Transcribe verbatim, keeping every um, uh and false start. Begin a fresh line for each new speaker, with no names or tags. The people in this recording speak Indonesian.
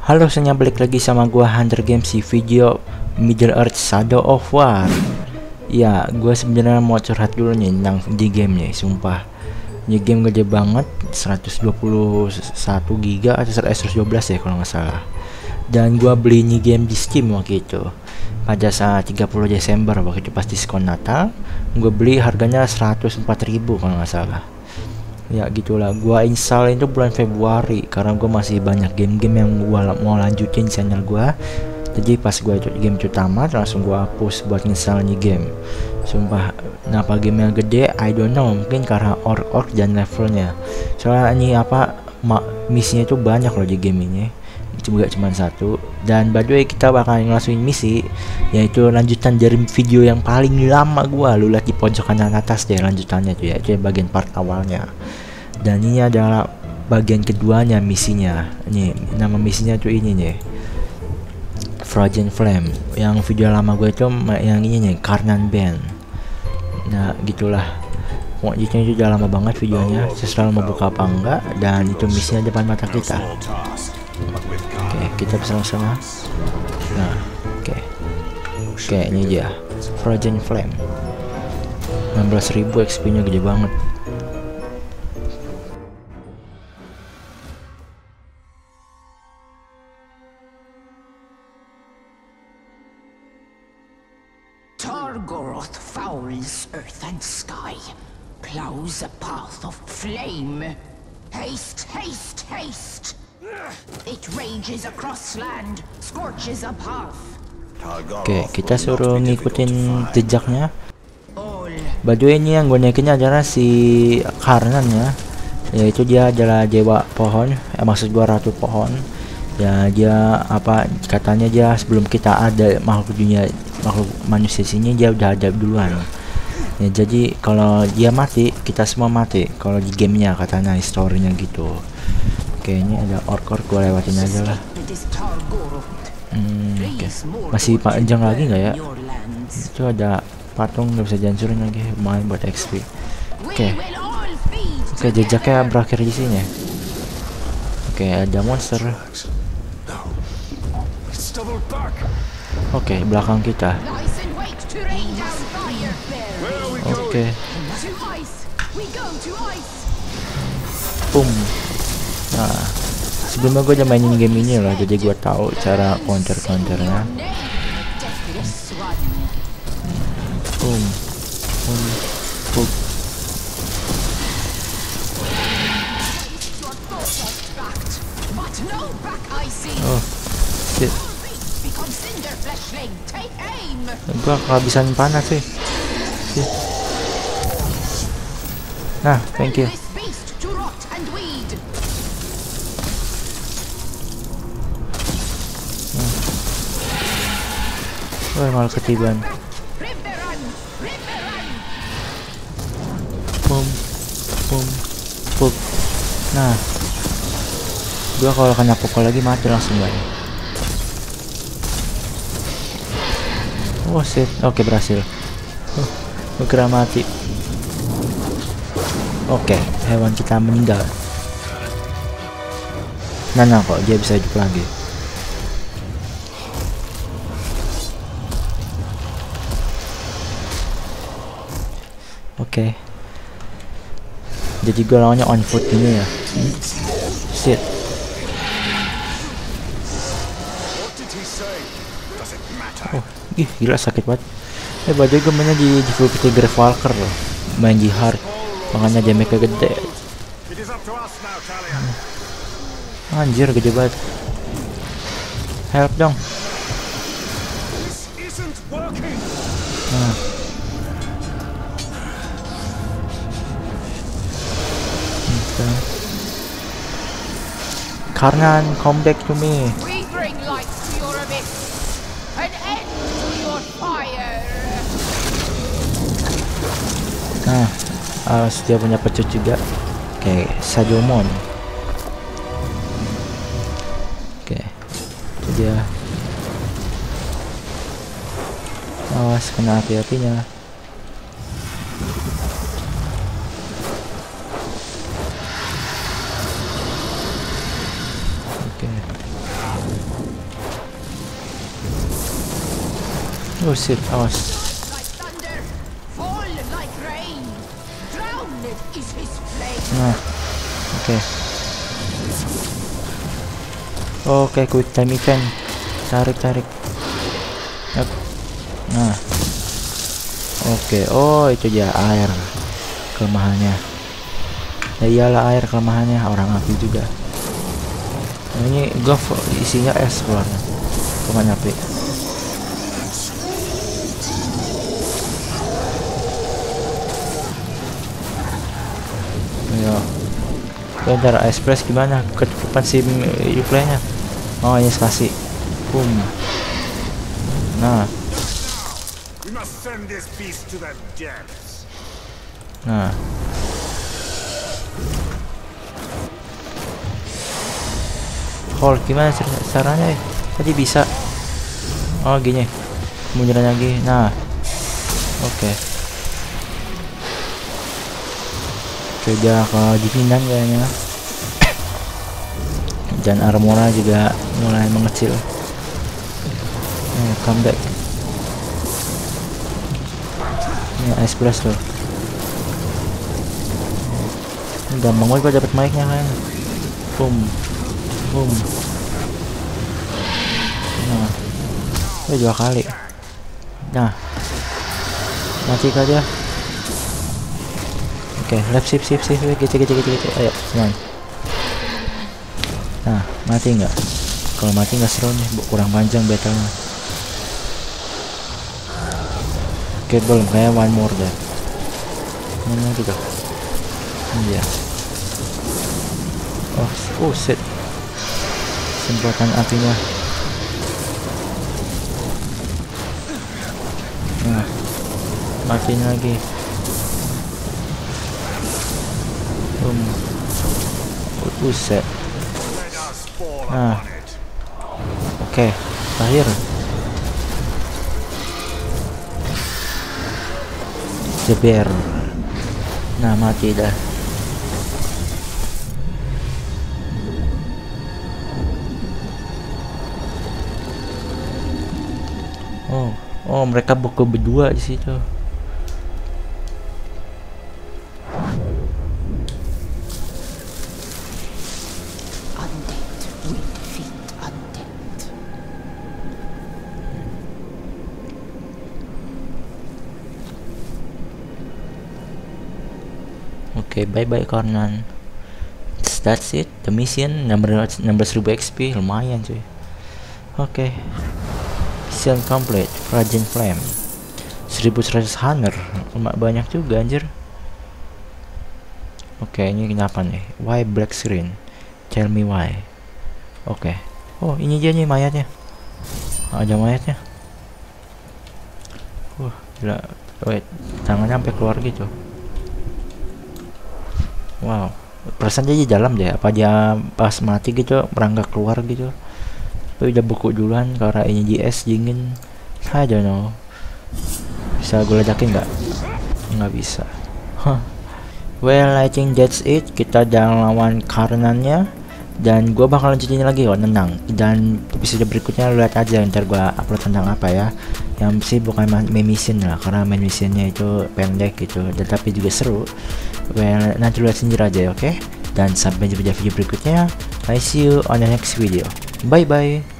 Halo, semuanya, balik lagi sama gua Hunter Games di video Middle Earth Shadow of War. Ya, gua sebenarnya mau curhat dulu nih tentang di gamenya, sumpah. Ini game gede banget, seratus dua puluh satu giga atau seratus dua belas ya kalau nggak salah. Dan gua beli ini game di Steam waktu itu. Pada saat tiga puluh Desember waktu itu pas diskon Natal, gua beli harganya seratus empat ribu kalau nggak salah. Ya gitulah, gua install itu bulan Februari karena gua masih banyak game-game yang gua mau lanjutin channel gua. Jadi pas gua itu game itu tamat, langsung gua hapus buat install ini game. Sumpah, kenapa game yang gede I don't know, mungkin karena orc-orc dan levelnya. Soalnya ini apa misinya itu banyak loh di game ini, juga cuma satu. Dan by the way, kita bakal ngelakuin misi, yaitu lanjutan dari video yang paling lama gua. Lu lihat di pojok kanan atas deh lanjutannya tuh ya, itu bagian part awalnya. Dan ini adalah bagian keduanya misinya. Ini nama misinya tuh ini nih, Frozen Flame. Yang video lama gue itu yang ini nih, Karnan Band. Nah gitulah, pokoknya itu udah lama banget videonya. Setelah mau buka apa enggak, dan itu misinya depan mata kita. Oke, kita bisa langsung sana. Nah, oke, oke ini dia Frozen Flame. enam belas ribu X P nya gede banget.
Targoroth fouls earth and sky, plows a path of flame. Haste, haste, haste! It rages across land, scorches a path.
Oke, kita suruh ngikutin jejaknya. By the way, ini yang gue naikinnya adalah si Karnan ya, yaitu dia adalah dewa pohon, eh, maksud gua ratu pohon. Ya dia apa katanya dia sebelum kita ada makhluk dunia makhluk manusia sini dia udah ada duluan. Ya jadi kalau dia mati kita semua mati kalau di gamenya katanya historinya gitu. Oke, ini ada orc-orc, gue lewatin aja lah. Hmm, okay. Masih panjang lagi nggak ya? Itu ada patung nggak bisa jancurin lagi, main buat X P. Oke, okay. Oke okay, jejaknya berakhir di sini. Oke, okay, ada monster. Oke, okay, belakang kita. Oke. Okay. Boom. Nah, sebelumnya gue udah mainin game ini loh, jadi gue tahu cara counter-counternya. Boom. Boom. Boom. Oh, shit. Gua kehabisan panas sih. Nah, thank you. Hmm. Oh, malah ketiban. Boom, boom, boom. Nah, gua kalau kena pukul lagi mati langsung guys. Oh shit, oke okay, berhasil. Oh, gue kira mati. Oke, okay, hewan kita meninggal. Nah, nah kok dia bisa hidup lagi. Oke. Okay. Jadi gue lawannya on foot ini ya. Shit. Oh, ih gila sakit banget. Eh baju gue mainnya di difficulty Grave Walker loh, main di hard, makanya damage-nya gede. Hmm. Anjir gede banget. Help dong. Nah. Okay. Karnan, come back to me. Nah, uh, dia punya pecut juga. Oke, okay, Sajomon. Oke, okay, itu dia. Awas kena api-apinya. Oke. Okay. Oh shit, awas.
Like thunder, fall like rain. Drowned is his flame.
Nah, oke. Okay. Oke, okay, quick time event. Tarik, tarik. Yap. Nah. Oke, okay. Oh itu dia air kelemahannya. Ya iyalah air kelemahannya, orang api juga. Nah, ini gua isinya es keluarnya. Kemana api? Ayo. Bentar, express gimana? Ketutupan sim replaynya. Oh ini kasih. Boom. Nah. Nah. Hold gimana caranya? Eh? Tadi bisa. Oh gini. Munduran lagi. Nah. Oke. Okay. Coba kedinginan kayaknya. Dan armora juga mulai mengecil. Eh, come back. Ini ice blast loh. Gampang banget gua dapet mic-nya kan. Boom. Boom. Nah. Oh, dua kali. Nah. Mati kah dia? Oke, okay, left sip sip sip gitu gitu gitu gitu. Ayo, semuanya. Nah, mati nggak? Kalau mati nggak seru nih, kurang panjang battle-nya. Oke, okay, belum kayak one more deh. Mana gitu? Iya. Oh, oh shit. Semprotan apinya. Nah, matiin lagi. Boom. Buset. Nah. Oke, okay, terakhir. Jeber. Nah, mati dah. Oh, oh mereka buku berdua di situ. Oke, okay, bye bye Conan. That's it, the mission. Number number seribu X P lumayan cuy. Oke, okay. Mission complete. Raging Flame seribu seratus Hunter, lumayan banyak juga anjir. Oke, okay, ini kenapa nih? Why black screen? Tell me why. Oke, okay. Oh ini dia nih mayatnya. Ada mayatnya. Wah, gila. Wait, tangannya sampai keluar gitu. Wow, perasaan dia di dalam deh. Apa dia pas mati gitu merangkak keluar gitu? Tapi udah buku duluan karena ini G S dingin. I don't know. Bisa gue ledakin nggak? Nggak bisa. Huh. Well, I think that's it. Kita jangan lawan karenanya. Dan gue bakal lanjutin lagi kok, tenang. Dan episode berikutnya lihat aja ntar gue upload tentang apa ya. Yang sih bukan main mission lah, karena main missionnya itu pendek gitu, tetapi juga seru. Well, nanti lihat sendiri aja, oke? Okay? Dan sampai jumpa di video berikutnya. I see you on the next video. Bye bye.